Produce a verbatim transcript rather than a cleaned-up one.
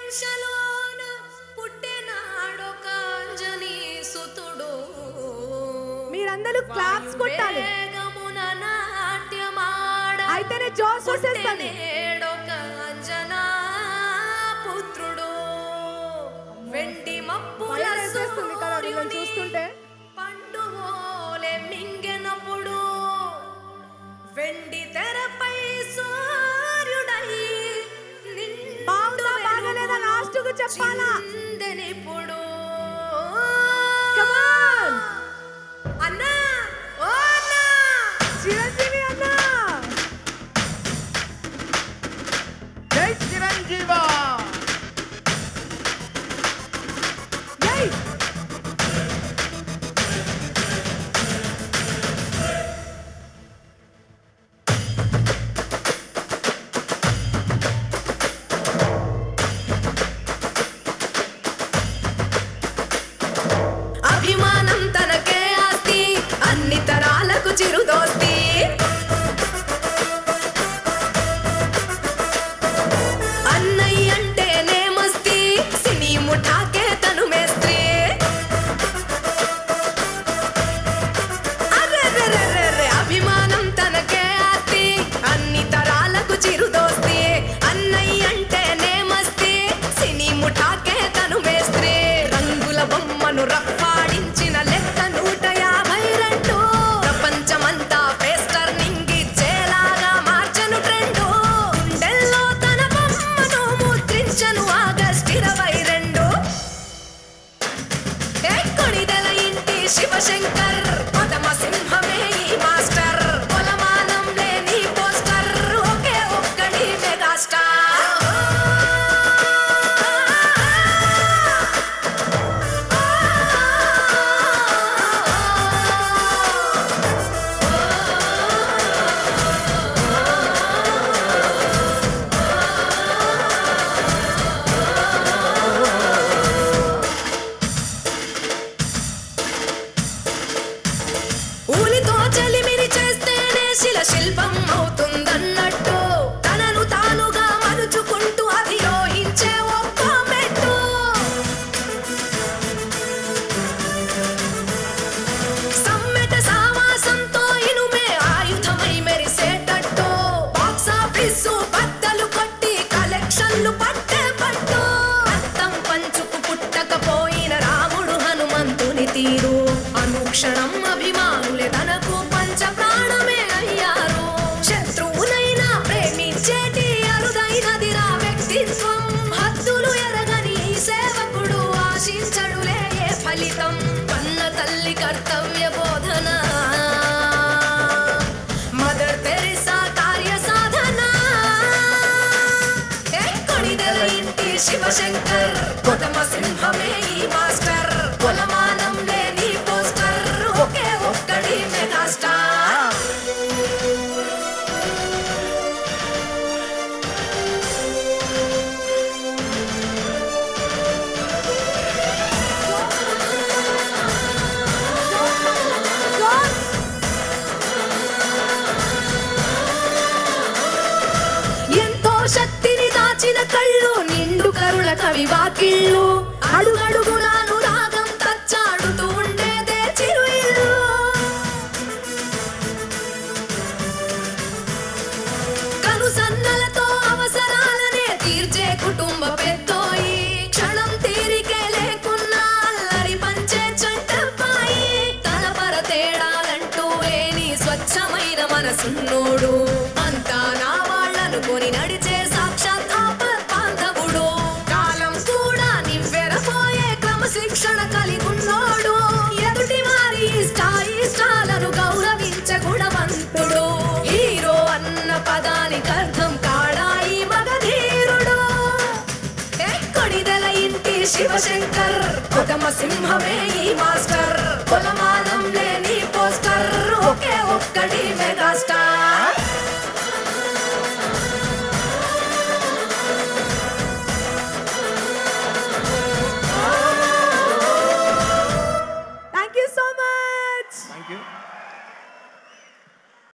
గుడిసెలోన పుట్టినాడొక అంజనీ సుతుడు. మీరందరూ క్లాప్స్ కొట్టాలి. వేగమున నాట్యమాడ అయితేనే జోష్ వచ్చేస్తుంది. పుట్టినాడొక అంజనా పుత్రుడు. వెండి మబ్బుల వేసేస్తుంది కదా వీళ్ళని చూస్తుంటే. పండువోలే మింగెనప్పుడు వెండి తెరపై సూర్యుడై బాగుందా బాగలేదా లాస్ట్కు చెప్పాలా? నిందెనిప్పుడు అన్నా ఓ అన్నా చిరంజీవి అన్నా జై చిరంజీవా జై అభిమానం తనకే ఆస్తి అన్ని తరాలకు చిరుదోస్తి. అన్నయ్య అంటేనే మస్తి సినీ ముఠాకే తను మేస్త్రి. అరెరెరెరెరె అభిమానం తనకే ఆస్తి అన్ని తరాలకు చిరుదోస్తి. అన్నయ్య అంటేనే మస్తి సినీ ముఠాకే తను మేస్త్రి. రంగుల బొమ్మను రప్పాడించిన లెక్క నూట యాభై రెండు. ప్రపంచమంతా పేస్టర్ నింగిచ్చేలాగా మార్చను ట్రెండు. గుండెల్లో తన బొమ్మను ముద్రించను ఆగస్ట్ ఇరవై రెండు. కొణిదెల ఇంటి శివశంకర్ పదమ సింహమే ఈ మాస్టర్. కొలమానం లేని పోస్టర్ ఒకే ఒక్కడి మెగాస్టార్. ఊలితో చలిమిని చేస్తేనే శిల శిల్పం అవుతుందన్నట్టు తనను తానుగా మలుచుకుంటూ అధిరోహించే ఒక్క మెట్టు. సమ్మెట సావాసంతో ఇనుమే ఆయుధమై మెరిసేటట్టు బాక్సాఫీసు బద్దలు కొట్టి కలెక్షన్లు పట్టే పట్టు. అర్థం పంచుకు పుట్టకపోయిన రాముడు హనుమంతుని తీరు అనుక్షణం అభిమానులే తనకు పంచ ప్రాణమే అయ్యారు. శత్రువునైనా ప్రేమించేటి అరుదైనదిరా వ్యక్తిత్వం. హద్దులు ఎరగని ఈ సేవకుడు ఆశించడులే ఏ ఫలితం. కన్న తల్లి కర్తవ్య బోధన మదర్ తెరిసా కార్య సాధన. కొణిదెల ఇంటి శివశంకర్ కొదమ సింహమే ఈ మాస్టర్. కొలమానం లేని పోస్టర్ ఒకే ఒక్కడి మెగాస్టార్. ఎంతో శక్తిని దాచిన కళ్ళు నిండు కరుణ కవి వాకిళ్ళు. అడుగడుగునాను రాగం తచ్చాడుతూ ఉండేదే చిరు ఇల్లు. కను సన్నలతో అవసరాలనే తీర్చే కుటుంబ పెద్దోయి. క్షణం తీరికే లేకున్నా అల్లరి పంచే చంటపాయి. తలపర తేడాలంటూ లేని స్వచ్ఛమైన మనసున్నోడు. అంతా నా వాళ్ళనుకొని నడిచే సాక్షాత్ ఆపద్బాంధవుడు. కాలం కూడా నివ్వెరపోయే క్రమశిక్షణ కలిగున్నోడు. ఎదుటి వారి ఇష్టాయిష్టాలను గౌరవించే గుణవంతుడు. హీరో అన్న పదానికి అర్థం కాడాయి మగధీరుడు. కొణిదెల ఇంటి శివశంకర్ కొదమ సింహమే ఈ మాస్టర్. కొలమానం లేని పోస్టర్ ఒకే ఒక్కడి మెగాస్టార్.